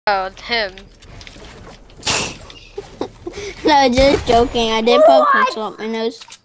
Oh, him. No, just joking. I did put pencil up my nose.